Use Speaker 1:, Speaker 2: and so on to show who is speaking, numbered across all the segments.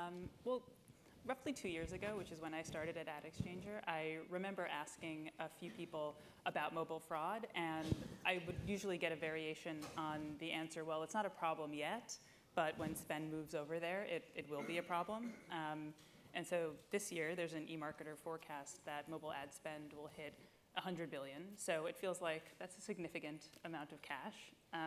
Speaker 1: Well, roughly 2 years ago, which is when I started at AdExchanger, I remember asking a few people about mobile fraud, and I would usually get a variation on the answer, well, it's not a problem yet, but when spend moves over there, it will be a problem. And so this year, there's an eMarketer forecast that mobile ad spend will hit 100 billion. So it feels like that's a significant amount of cash.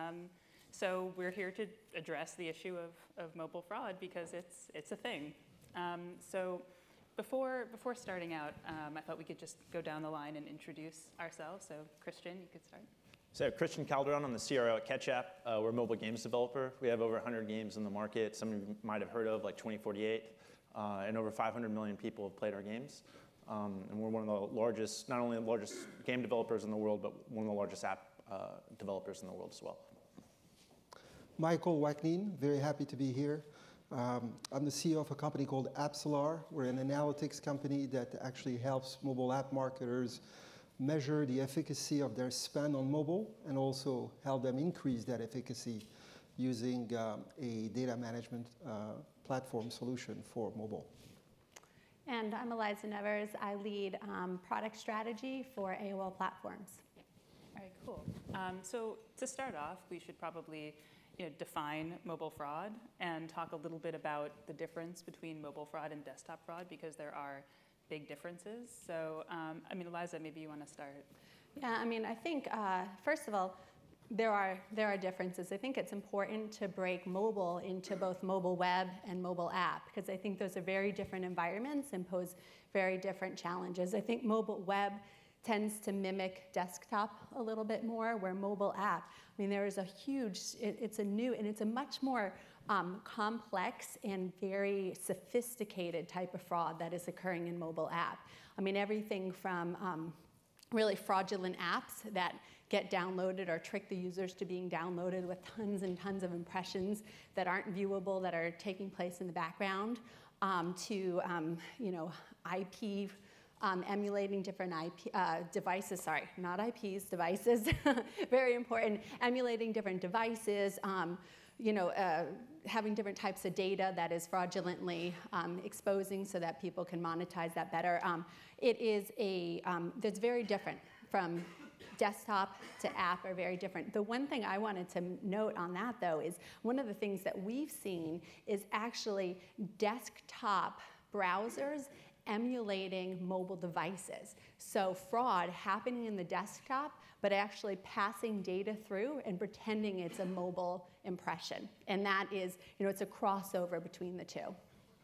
Speaker 1: So we're here to address the issue of mobile fraud because it's a thing. So before starting out, I thought we could just go down the line and introduce ourselves. So Christian, you could start.
Speaker 2: So Christian Calderon, I'm the CRO at Ketchapp. We're a mobile games developer. We have over 100 games in the market. Some of you might have heard of, like 2048. And over 500 million people have played our games. And we're one of the largest, not only the largest game developers in the world, but one of the largest app developers in the world as well.
Speaker 3: Michael Oiknine, very happy to be here. I'm the CEO of a company called Apsalar. We're an analytics company that actually helps mobile app marketers measure the efficacy of their spend on mobile and also help them increase that efficacy using a data management platform solution for mobile.
Speaker 4: And I'm Eliza. I lead product strategy for AOL platforms.
Speaker 1: All right, cool. So to start off, we should probably define mobile fraud and talk a little bit about the difference between mobile fraud and desktop fraud because there are big differences. So, I mean, Eliza, maybe you want to start.
Speaker 4: Yeah, I mean, I think, first of all, there are differences. I think it's important to break mobile into both mobile web and mobile app because I think those are very different environments and pose very different challenges. I think mobile web tends to mimic desktop a little bit more, where mobile app, I mean, there is a huge, it's a much more complex and very sophisticated type of fraud that is occurring in mobile app. I mean, everything from really fraudulent apps that get downloaded or trick the users to being downloaded with tons and tons of impressions that aren't viewable, that are taking place in the background, to IP, emulating different IP devices. Sorry, not IPs, devices. Very important. Emulating different devices. Having different types of data that is fraudulently exposing so that people can monetize that better. It is that's very different from desktop to app are very different. The one thing I wanted to note on that, though, is one of the things that we've seen is actually desktop browsers emulating mobile devices. So fraud happening in the desktop, but actually passing data through and pretending it's a mobile impression. And that is, it's a crossover between the two.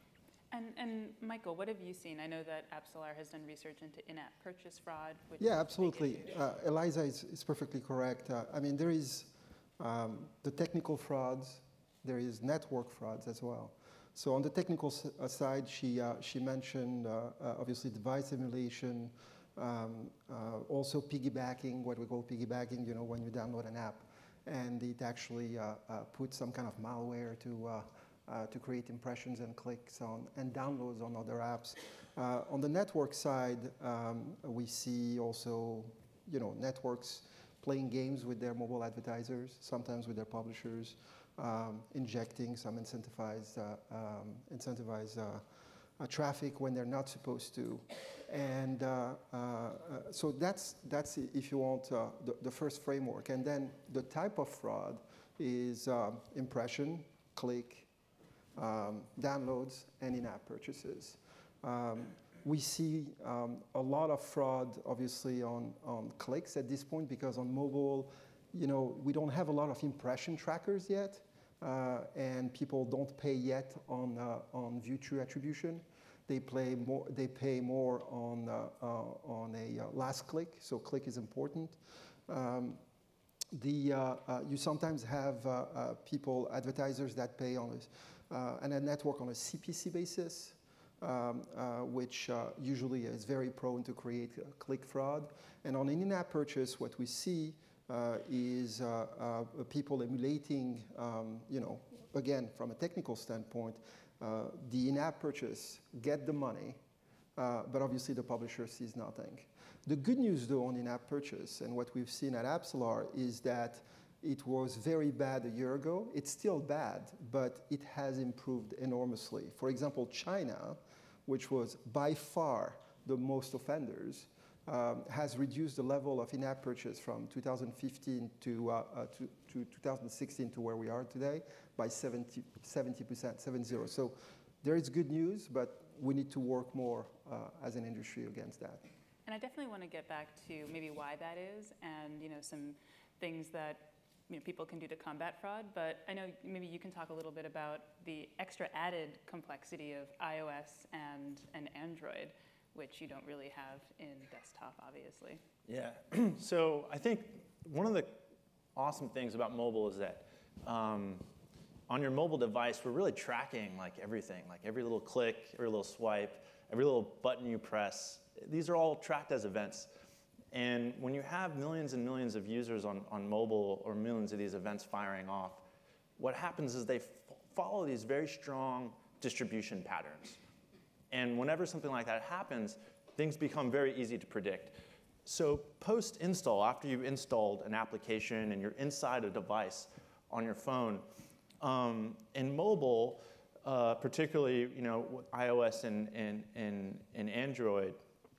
Speaker 1: And Michael, what have you seen? I know that Apsalar has done research into in-app purchase fraud. Which
Speaker 3: yeah, absolutely. Eliza is perfectly correct. I mean, there is the technical frauds, there is network frauds as well. So on the technical side, she mentioned obviously device emulation, also piggybacking, what we call piggybacking, when you download an app and it actually puts some kind of malware to create impressions and clicks on and downloads on other apps. On the network side, we see also networks playing games with their mobile advertisers, sometimes with their publishers, injecting some incentivized traffic when they're not supposed to. And so that's, if you want, the first framework. And then the type of fraud is impression, click, downloads, and in-app purchases. We see a lot of fraud, obviously, on clicks at this point, because on mobile, we don't have a lot of impression trackers yet, and people don't pay yet on view true attribution. They pay more on a last click, so click is important. You sometimes have advertisers that pay on a network on a CPC basis, which usually is very prone to create click fraud. And on an in-app purchase, what we see is people emulating, again, from a technical standpoint, the in-app purchase, get the money, but obviously the publisher sees nothing. The good news, though, on in-app purchase, and what we've seen at Apsalar, is that It was very bad a year ago. It's still bad, but it has improved enormously. For example, China, which was by far the most offenders, has reduced the level of in-app purchase from 2015 to 2016 to where we are today by 70%, 70. So there is good news, but we need to work more as an industry against that.
Speaker 1: And I definitely want to get back to maybe why that is, and some things that people can do to combat fraud. But I know maybe you can talk a little bit about the extra added complexity of iOS and Android, which you don't really have in desktop, obviously.
Speaker 2: Yeah. So I think one of the awesome things about mobile is that on your mobile device, we're really tracking like everything, like every little click, every little swipe, every little button you press. These are all tracked as events. And when you have millions and millions of users on mobile, or millions of these events firing off, what happens is they follow these very strong distribution patterns. And whenever something like that happens, things become very easy to predict. So post-install, after you've installed an application and you're inside a device on your phone, in mobile, particularly iOS and Android,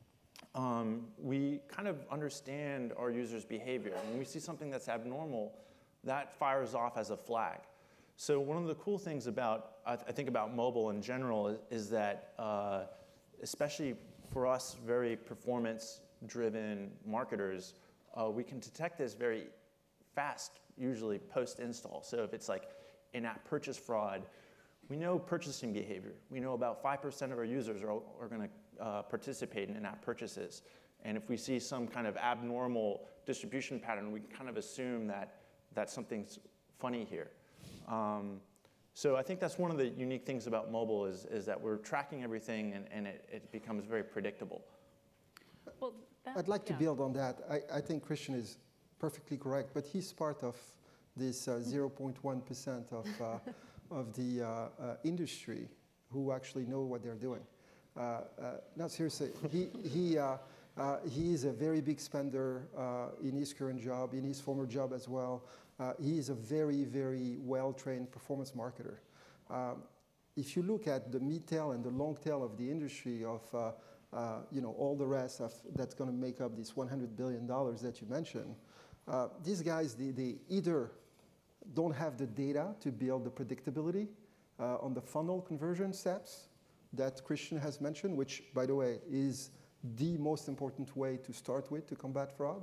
Speaker 2: we kind of understand our users' behavior. And when we see something that's abnormal, that fires off as a flag. So one of the cool things about, I think about mobile in general is that, especially for us very performance-driven marketers, we can detect this very fast, usually post-install. So if it's like in-app purchase fraud, we know purchasing behavior. We know about 5% of our users are going to participate in in-app purchases. And if we see some kind of abnormal distribution pattern, we can kind of assume that something's funny here. So I think that's one of the unique things about mobile is that we're tracking everything and it becomes very predictable.
Speaker 1: Well,
Speaker 3: I'd like to build on that. I think Christian is perfectly correct, but he's part of this 0.1% of the industry who actually know what they're doing. No, seriously, he is a very big spender in his current job, in his former job as well. He is a very, very well-trained performance marketer. If you look at the mid-tail and the long tail of the industry of all the rest that's going to make up this $100 billion that you mentioned, these guys, they either don't have the data to build the predictability on the funnel conversion steps that Christian has mentioned, which, by the way, is the most important way to start with to combat fraud,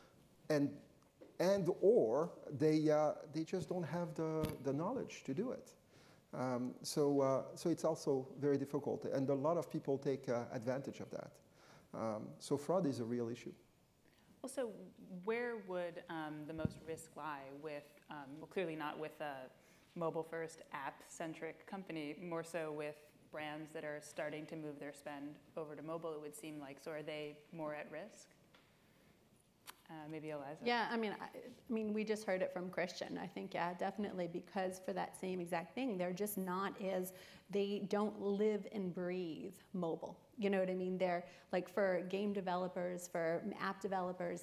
Speaker 3: or they just don't have the knowledge to do it. So it's also very difficult, and a lot of people take advantage of that. So fraud is a real issue.
Speaker 1: Well, so where would the most risk lie with, well, clearly not with a mobile-first, app-centric company, more so with brands that are starting to move their spend over to mobile, it would seem like. So are they more at risk? Maybe Eliza?
Speaker 4: Yeah, I mean, we just heard it from Christian. I think, yeah, definitely, because for that same exact thing, they're just not they don't live and breathe mobile. You know what I mean? They're like, for game developers, for app developers,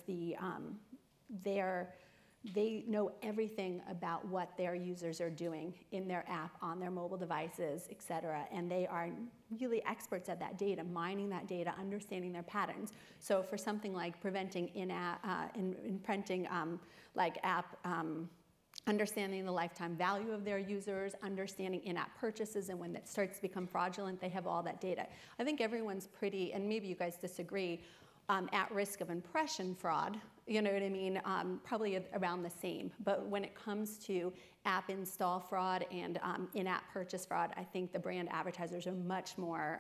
Speaker 4: they know everything about what their users are doing in their app, on their mobile devices, et cetera. And they are really experts at that data, mining that data, understanding their patterns. So for something like preventing imprinting like app, understanding the lifetime value of their users, understanding in-app purchases, and when that starts to become fraudulent, they have all that data. I think everyone's pretty, and maybe you guys disagree, at risk of impression fraud, you know what I mean, probably around the same. But when it comes to app install fraud and in-app purchase fraud, I think the brand advertisers are much more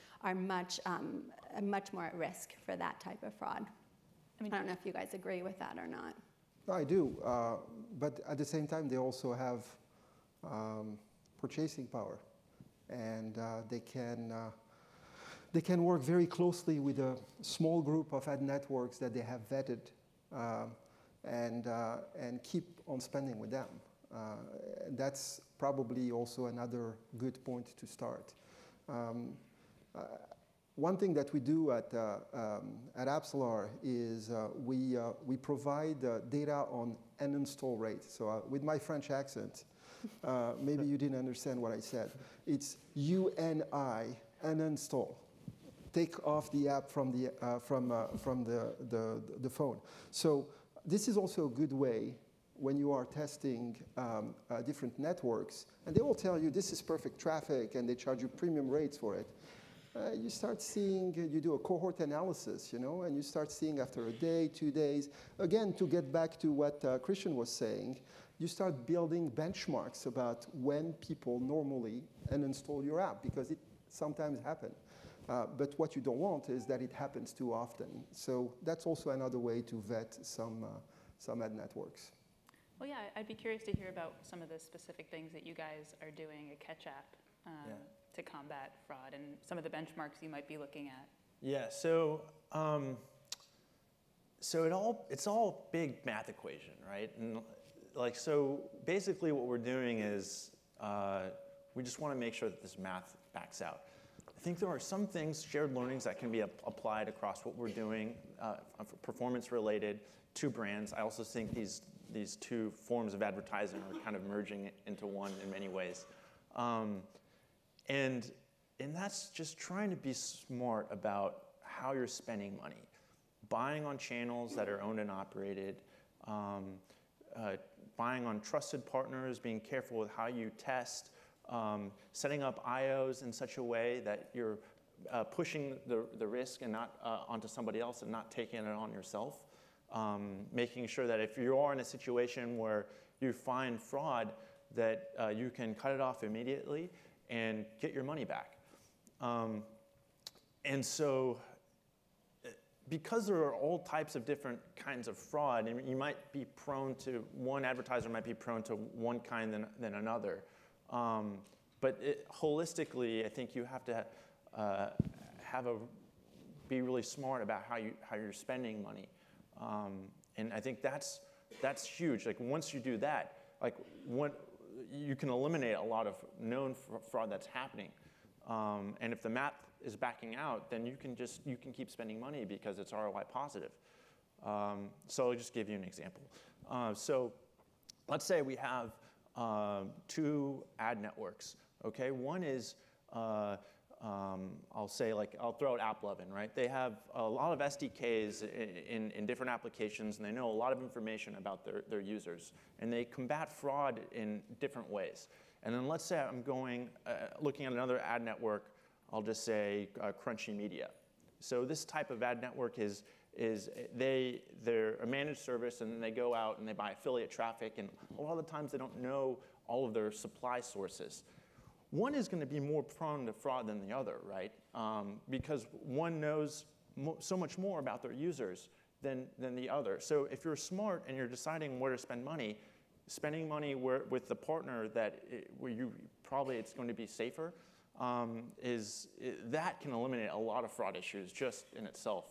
Speaker 4: at risk for that type of fraud. I mean, I don't know if you guys agree with that or not.
Speaker 3: I do, but at the same time, they also have purchasing power, and they can work very closely with a small group of ad networks that they have vetted and keep on spending with them. That's probably also another good point to start. one thing that we do at Apsalar is we provide data on uninstall rate. So with my French accent, maybe you didn't understand what I said. It's UNI, uninstall. Take off the app from the phone. So this is also a good way when you are testing different networks, and they will tell you this is perfect traffic, and they charge you premium rates for it. You start seeing, you do a cohort analysis, you know, and you start seeing after a day, 2 days. Again, to get back to what Christian was saying, you start building benchmarks about when people normally uninstall your app, because it sometimes happens. But what you don't want is that it happens too often. So that's also another way to vet some ad networks.
Speaker 1: Well, yeah, I'd be curious to hear about some of the specific things that you guys are doing at Ketchapp to combat fraud, and some of the benchmarks you might be looking at.
Speaker 2: Yeah, so it's all big math equation, right? And like, so basically what we're doing is we just want to make sure that this math backs out. I think there are some things, shared learnings, that can be applied across what we're doing, performance related to brands. I also think these two forms of advertising are kind of merging into one in many ways. And that's just trying to be smart about how you're spending money. Buying on channels that are owned and operated, buying on trusted partners, being careful with how you test, setting up IOs in such a way that you're pushing the risk and not onto somebody else and not taking it on yourself. Making sure that if you are in a situation where you find fraud, that you can cut it off immediately and get your money back. And so, because there are all types of different kinds of fraud, and you might be prone to, one advertiser might be prone to one kind than another. But holistically, I think you have to be really smart about how you're spending money. And I think that's huge. Like, once you do that, like, you can eliminate a lot of known fraud that's happening. And if the map is backing out, then you can keep spending money because it's ROI positive. So I'll just give you an example. So let's say we have 2 ad networks. Okay, one is I'll say, like, I'll throw out AppLovin, right? They have a lot of SDKs in different applications, and they know a lot of information about their users. And they combat fraud in different ways. And then let's say I'm looking at another ad network, I'll just say Crunchy Media. So this type of ad network they're a managed service, and then they go out and they buy affiliate traffic, and a lot of the times they don't know all of their supply sources. One is going to be more prone to fraud than the other, right? Because one knows so much more about their users than the other. So if you're smart and you're deciding where to spend money, spending money with the partner where it's going to be safer, that can eliminate a lot of fraud issues just in itself.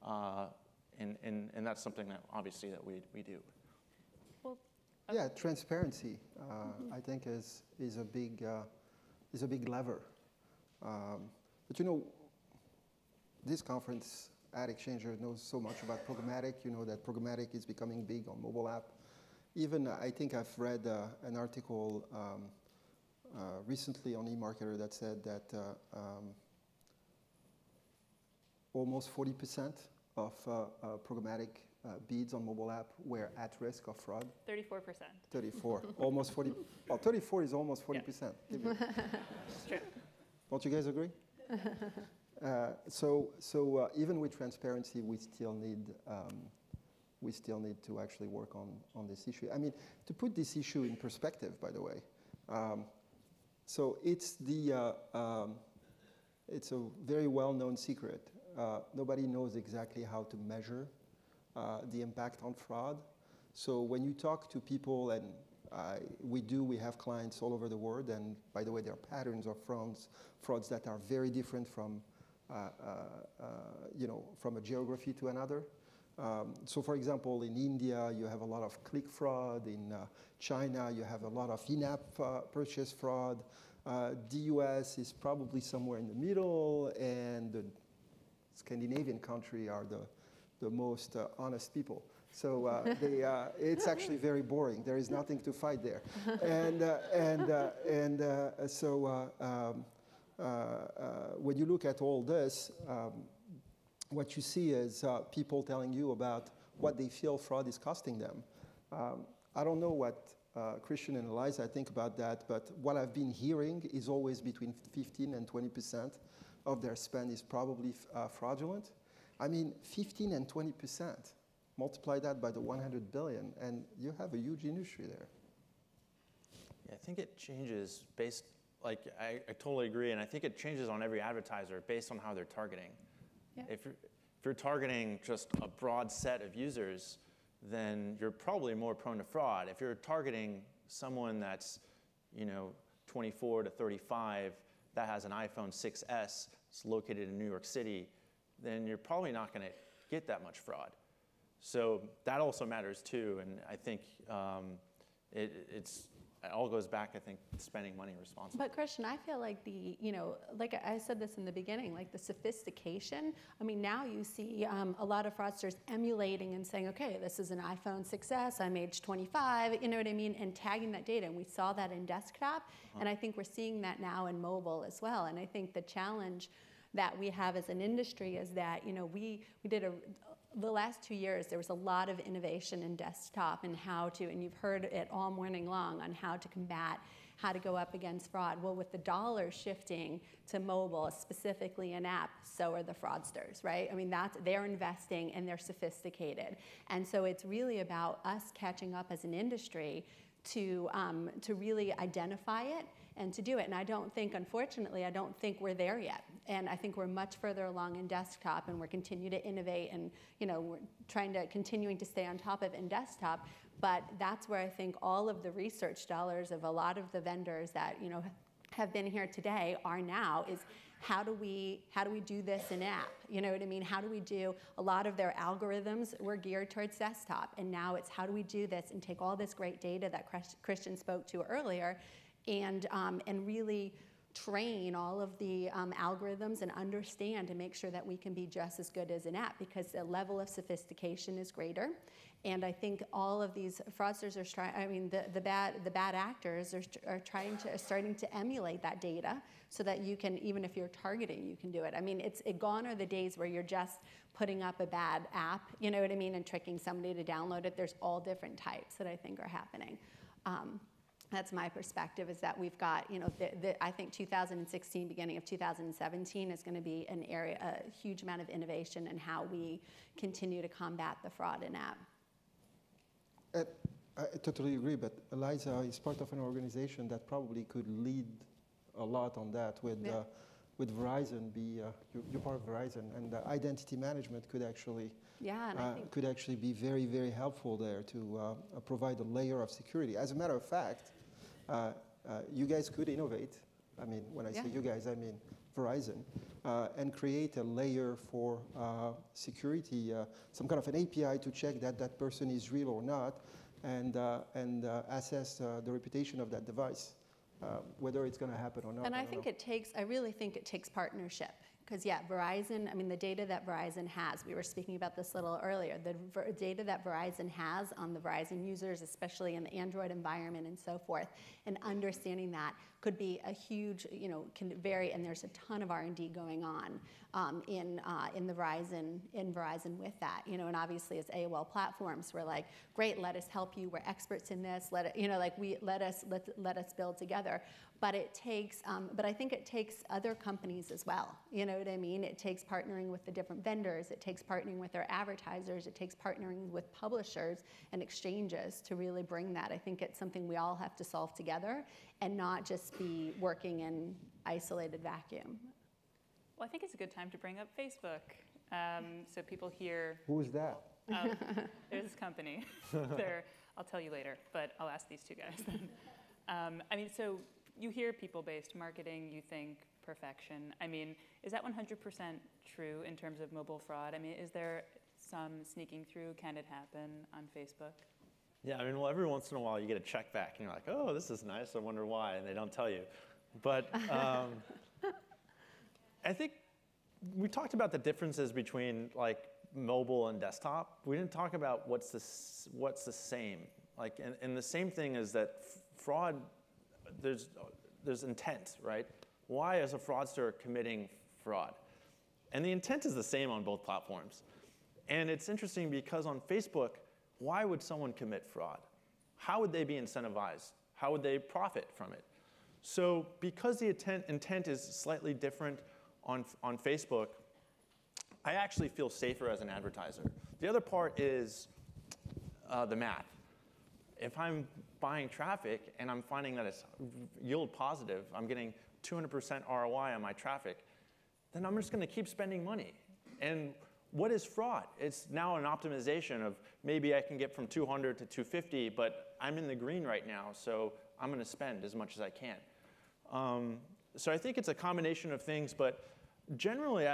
Speaker 2: And that's something that obviously that we do.
Speaker 1: Well,
Speaker 3: yeah, transparency, I think is a big lever. But you know, this conference, AdExchanger, knows so much about programmatic. You know that programmatic is becoming big on mobile app. Even I think I've read an article recently on eMarketer that said that almost 40% of programmatic bids on mobile app were at risk of fraud.
Speaker 1: 34%.
Speaker 3: 34, almost 40. Well, 34 is almost 40%.
Speaker 1: Yeah. True.
Speaker 3: Don't you guys agree? So even with transparency, we still need to actually work on this issue. I mean, to put this issue in perspective, by the way, so it's a very well-known secret. Nobody knows exactly how to measure the impact on fraud. So when you talk to people, and we have clients all over the world, and by the way, there are patterns of frauds that are very different from a geography to another. So for example, in India, you have a lot of click fraud. In China, you have a lot of in-app purchase fraud. The US is probably somewhere in the middle, and Scandinavian country are the most honest people. So it's actually very boring. There is nothing to fight there. When you look at all this, what you see is people telling you about what they feel fraud is costing them. I don't know what Christian and Eliza think about that, but what I've been hearing is always between 15 and 20% of their spend is probably fraudulent. I mean, 15 and 20%. Multiply that by the 100 billion, and you have a huge industry there.
Speaker 2: Yeah, I think it changes based, like, I totally agree, and I think it changes on every advertiser based on how they're targeting. Yeah. If you're targeting just a broad set of users, then you're probably more prone to fraud. If you're targeting someone that's, 24 to 35, that has an iPhone 6S, it's located in New York City, then you're probably not going to get that much fraud. So that also matters too, and I think it all goes back, I think, to spending money responsibly.
Speaker 4: But Christian, I feel like like I said this in the beginning, like the sophistication, I mean, now you see a lot of fraudsters emulating and saying, okay, this is an iPhone 6S, I'm age 25, you know what I mean, and tagging that data, and we saw that in desktop, and I think we're seeing that now in mobile as well, and I think the challenge that we have as an industry is that, we did the last 2 years, there was a lot of innovation in desktop and how to, and you've heard it all morning long on how to combat, how to go up against fraud. Well, with the dollars shifting to mobile, specifically in app, so are the fraudsters, right? I mean, they're investing and they're sophisticated. And so it's really about us catching up as an industry to really identify it and to do it. And I don't think, unfortunately, I don't think we're there yet. And I think we're much further along in desktop, and we're continuing to innovate, and we're continuing to stay on top of it in desktop. But that's where I think all of the research dollars of a lot of the vendors that have been here today are now is how do we do this in app? You know what I mean? How do we do a lot of their algorithms were geared towards desktop, and now it's how do we do this and take all this great data that Christian spoke to earlier, and really train all of the algorithms and understand and make sure that we can be just as good as an app, because the level of sophistication is greater. And I think all of these fraudsters are trying, I mean, the bad actors are starting to emulate that data so that you can, even if you're targeting, you can do it. I mean, gone are the days where you're just putting up a bad app, you know what I mean, and tricking somebody to download it. There's all different types that I think are happening. That's my perspective, is that we've got, I think 2016, beginning of 2017 is going to be a huge amount of innovation in how we continue to combat the fraud in app.
Speaker 3: I totally agree, but Eliza is part of an organization that probably could lead a lot on that with Verizon. You're part of Verizon, and identity management could actually be very, very helpful there to provide a layer of security. As a matter of fact, you guys could innovate. I mean, when I say you guys, I mean Verizon, and create a layer for security, some kind of an API to check that that person is real or not, and assess the reputation of that device, whether it's going to happen or not.
Speaker 4: And I really think it takes partnership. Because Verizon, I mean, the data that Verizon has, we were speaking about this a little earlier, the data that Verizon has on the Verizon users, especially in the Android environment and so forth, and understanding that could be a huge, can vary, and there's a ton of R&D going on in Verizon with that, and obviously as AOL platforms, we're like, great, let us help you, we're experts in this, let us build together. But it takes, but I think it takes other companies as well. You know what I mean? It takes partnering with the different vendors. It takes partnering with their advertisers. It takes partnering with publishers and exchanges to really bring that. I think it's something we all have to solve together and not just be working in isolated vacuum.
Speaker 1: Well, I think it's a good time to bring up Facebook. So people here.
Speaker 3: Who is that?
Speaker 1: There's this company. I'll tell you later, but I'll ask these two guys then. I mean, so you hear people-based marketing, you think perfection. I mean, is that 100% true in terms of mobile fraud? I mean, is there some sneaking through? Can it happen on Facebook?
Speaker 2: Yeah, I mean, well, every once in a while you get a check back and you're like, oh, this is nice, I wonder why, and they don't tell you. But I think we talked about the differences between like mobile and desktop. We didn't talk about what's the same. Like, and the same thing is that fraud, there's intent, right? Why is a fraudster committing fraud? And the intent is the same on both platforms. And it's interesting because on Facebook, why would someone commit fraud? How would they be incentivized? How would they profit from it? So because the intent is slightly different on Facebook, I actually feel safer as an advertiser. The other part is the math. If I'm buying traffic and I'm finding that it's yield positive, I'm getting 200% ROI on my traffic, then I'm just going to keep spending money. And what is fraud? It's now an optimization of maybe I can get from 200 to 250, but I'm in the green right now, so I'm going to spend as much as I can. So I think it's a combination of things, but generally,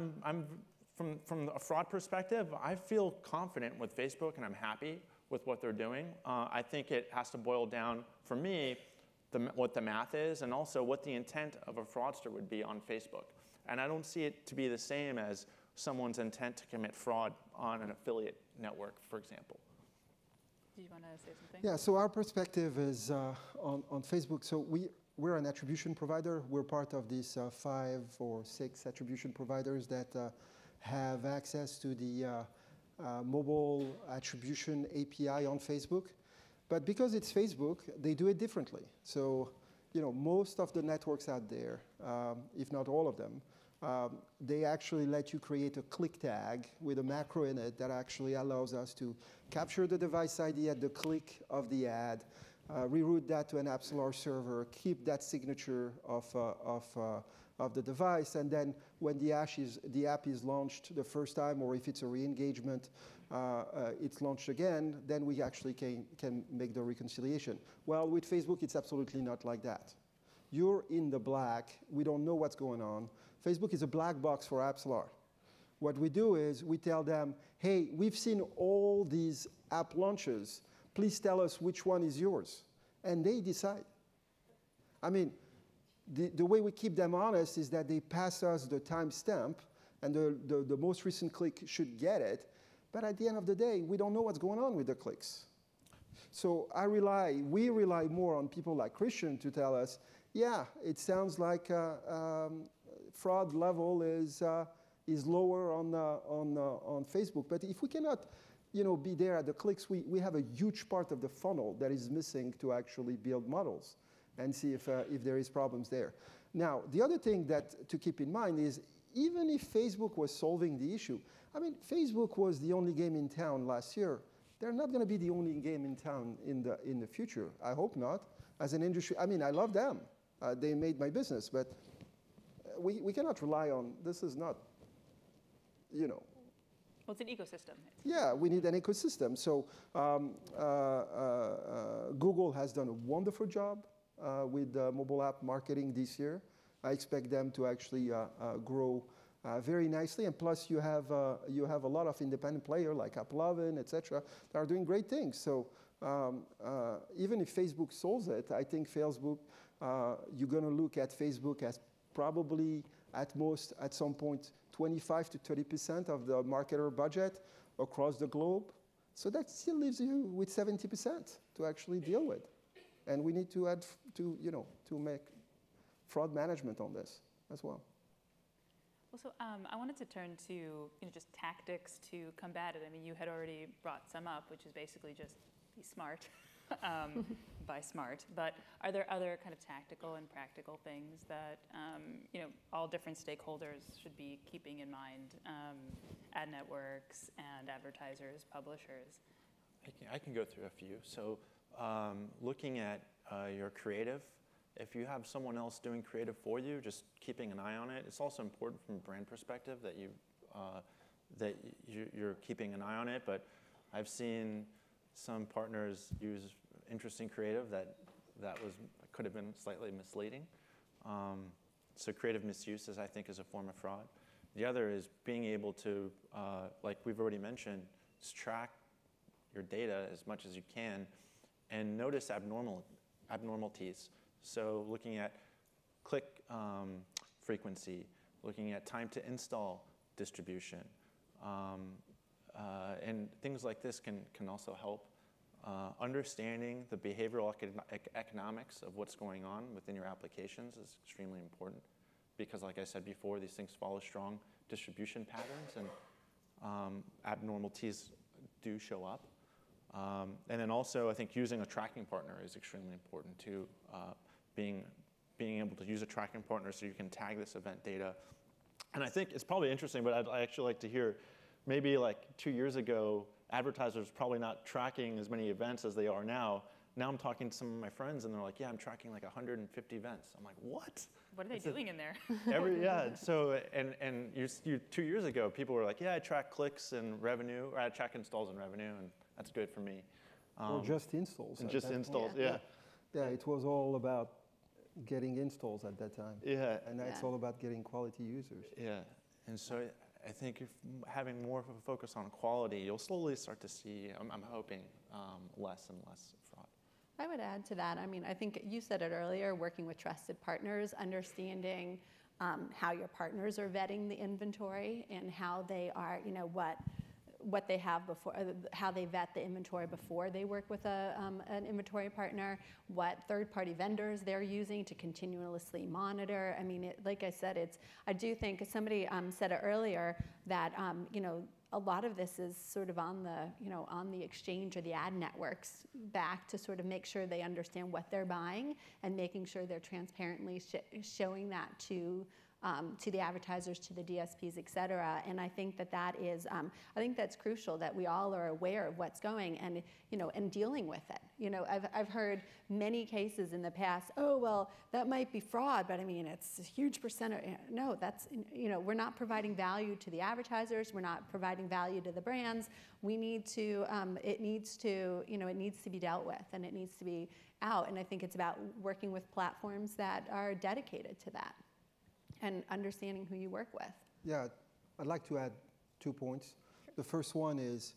Speaker 2: from a fraud perspective, I feel confident with Facebook, and I'm happy with what they're doing. I think it has to boil down, for me, what the math is, and also what the intent of a fraudster would be on Facebook. And I don't see it to be the same as someone's intent to commit fraud on an affiliate network, for example.
Speaker 1: Do you want to say something?
Speaker 3: Yeah, so our perspective is on Facebook. So we're an attribution provider. We're part of these 5 or 6 attribution providers that have access to the mobile attribution API on Facebook. But because it's Facebook, they do it differently. So, most of the networks out there, if not all of them, they actually let you create a click tag with a macro in it that actually allows us to capture the device ID at the click of the ad, reroute that to an Apsalar server, keep that signature of the device, and then when the app is launched the first time, or if it's a re-engagement, it's launched again, then we actually can make the reconciliation. Well, with Facebook, it's absolutely not like that. You're in the black. We don't know what's going on. Facebook is a black box for Apsalar. What we do is we tell them, hey, we've seen all these app launches. Please tell us which one is yours. And they decide. I mean, the way we keep them honest is that they pass us the timestamp, and the most recent click should get it. But at the end of the day, we don't know what's going on with the clicks. So we rely more on people like Christian to tell us, yeah, it sounds like fraud level is lower on Facebook. But if we cannot be there at the clicks, we have a huge part of the funnel that is missing to actually build models and see if there is problems there. Now, the other thing to keep in mind is even if Facebook was solving the issue, I mean, Facebook was the only game in town last year. They're not going to be the only game in town in the future. I hope not. As an industry, I mean, I love them. They made my business, but we cannot rely on, this is not,
Speaker 1: Well, it's an ecosystem.
Speaker 3: Yeah, we need an ecosystem. So Google has done a wonderful job with mobile app marketing this year. I expect them to actually grow very nicely. And plus, you have a lot of independent players like AppLovin, et cetera, that are doing great things. So even if Facebook solves it, I think Facebook, you're going to look at Facebook as probably at most, at some point, 25 to 30% of the marketer budget across the globe. So that still leaves you with 70% to actually deal with. And we need to add to make fraud management on this as well.
Speaker 1: Well, so I wanted to turn to just tactics to combat it. I mean, you had already brought some up, which is basically just be smart, buy smart. But are there other kind of tactical and practical things that all different stakeholders should be keeping in mind? Ad networks and advertisers, publishers.
Speaker 2: I can go through a few. So looking at your creative. If you have someone else doing creative for you, just keeping an eye on it. It's also important from a brand perspective that you're keeping an eye on it. But I've seen some partners use interesting creative that could have been slightly misleading. So creative misuse, I think, is a form of fraud. The other is being able to, like we've already mentioned, just track your data as much as you can and notice abnormalities. So looking at click frequency, looking at time to install distribution. And things like this can also help. Understanding the behavioral economics of what's going on within your applications is extremely important because, like I said before, these things follow strong distribution patterns and abnormalities do show up. And then also, I think using a tracking partner is extremely important too. Being able to use a tracking partner so you can tag this event data. And I think it's probably interesting, but I'd actually like to hear, maybe like 2 years ago, advertisers probably not tracking as many events as they are now. Now I'm talking to some of my friends and they're like, yeah, I'm tracking like 150 events. I'm like, what?
Speaker 1: What are they doing in there?
Speaker 2: So, and 2 years ago, people were like, yeah, I track clicks and revenue, or I track installs and revenue, and that's good for me.
Speaker 3: Or just installs.
Speaker 2: And just installs, yeah.
Speaker 3: Yeah, it was all about getting installs at that time.
Speaker 2: Yeah.
Speaker 3: And now it's all about getting quality users.
Speaker 2: Yeah, and so I think if having more of a focus on quality, you'll slowly start to see, I'm hoping, less and less fraud.
Speaker 4: I would add to that. I mean, I think you said it earlier, working with trusted partners, understanding how your partners are vetting the inventory and how they are, you know, what they have before, how they vet the inventory before they work with an inventory partner, what third-party vendors they're using to continuously monitor. I mean, like I said, I do think somebody said it earlier that, you know, a lot of this is sort of on the exchange or the ad networks back to sort of make sure they understand what they're buying and making sure they're transparently showing that to the advertisers, to the DSPs, et cetera. And I think that is, I think that's crucial that we all are aware of what's going and, you know, and dealing with it. You know, I've heard many cases in the past, oh, well, that might be fraud, but I mean, it's a huge percentage. No, that's, you know, we're not providing value to the advertisers. We're not providing value to the brands. We need to, it needs to be dealt with and it needs to be out. And I think it's about working with platforms that are dedicated to that and understanding who you work with.
Speaker 3: Yeah, I'd like to add 2 points. Sure. The first one is,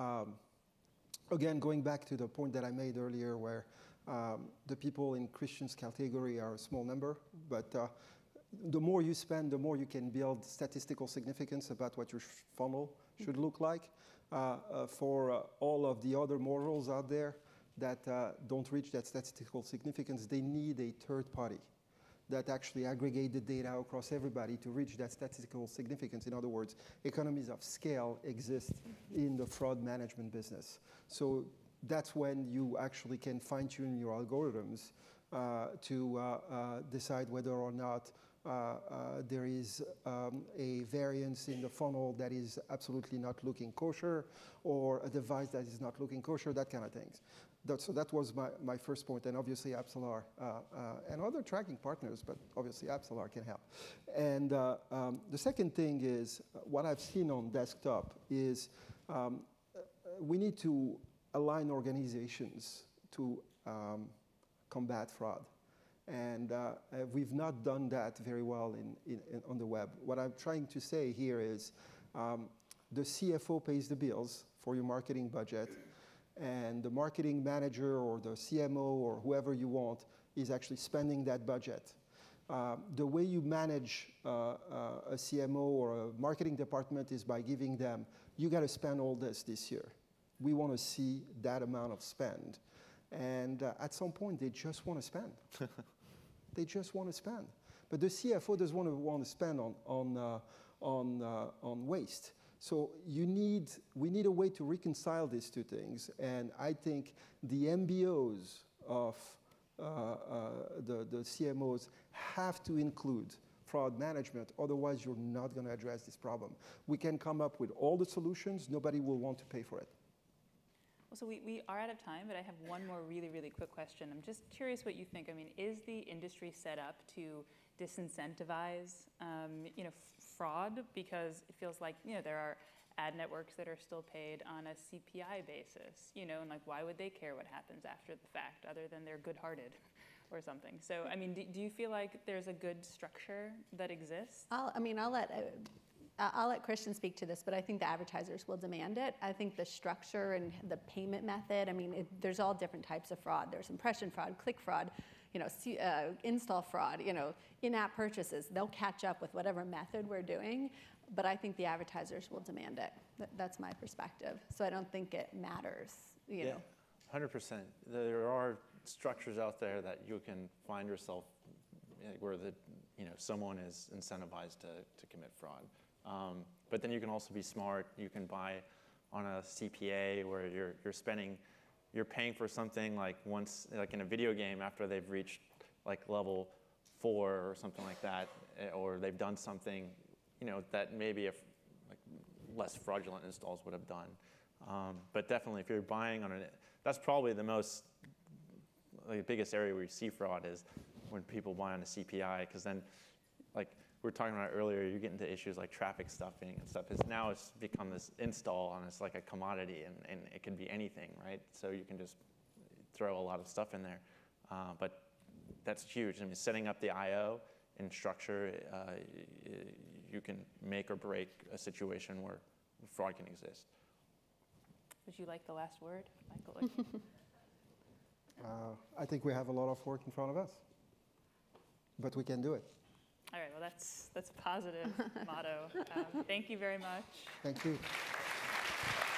Speaker 3: again, going back to the point that I made earlier where the people in Christian's category are a small number, but the more you spend, the more you can build statistical significance about what your funnel should look like. For all of the other mortals out there that don't reach that statistical significance, they need a third party that actually aggregate the data across everybody to reach that statistical significance. In other words, economies of scale exist in the fraud management business. So that's when you actually can fine-tune your algorithms to decide whether or not there is a variance in the funnel that is absolutely not looking kosher, or a device that is not looking kosher, that kind of things. So that was my first point, and obviously Apsalar and other tracking partners, but obviously Apsalar can help. And the second thing is, what I've seen on desktop is we need to align organizations to combat fraud. And we've not done that very well on the web. What I'm trying to say here is the CFO pays the bills for your marketing budget, and the marketing manager or the CMO or whoever you want is actually spending that budget. The way you manage a CMO or a marketing department is by giving them, you got to spend all this year. We want to see that amount of spend. And at some point, they just want to spend. They just want to spend. But the CFO doesn't want to spend on waste. So we need a way to reconcile these two things. And I think the MBOs of the CMOs have to include fraud management. Otherwise, you're not going to address this problem. We can come up with all the solutions. Nobody will want to pay for it.
Speaker 1: Well, so we are out of time, but I have one more really, really quick question. I'm just curious what you think. I mean, is the industry set up to disincentivize, fraud? Because it feels like, there are ad networks that are still paid on a CPI basis, and like, why would they care what happens after the fact, other than they're good-hearted or something? So, I mean, do you feel like there's a good structure that exists?
Speaker 4: I'll let Christian speak to this, but I think the advertisers will demand it. I think the structure and the payment method, there's all different types of fraud. There's impression fraud, click fraud, install fraud, in-app purchases. They'll catch up with whatever method we're doing, but I think the advertisers will demand it. That's my perspective. So I don't think it matters, you know.
Speaker 2: 100%. There are structures out there that you can find yourself where someone is incentivized to commit fraud. But then you can also be smart. You can buy on a CPA where you're paying for something like in a video game after they've reached like level 4 or something like that, or they've done something, that maybe less fraudulent installs would have done. But definitely, if you're buying on that's probably the biggest area where you see fraud is when people buy on a CPI, because then, like we were talking about earlier, you get into issues like traffic stuffing and stuff. Now it's become this install, and it's like a commodity, and it can be anything, right? So you can just throw a lot of stuff in there. But that's huge. I mean, setting up the I/O in structure, you can make or break a situation where fraud can exist.
Speaker 1: Would you like the last word, Michael?
Speaker 3: I think we have a lot of work in front of us, but we can do it.
Speaker 1: All right, well, that's a positive motto. Thank you very much.
Speaker 3: Thank you.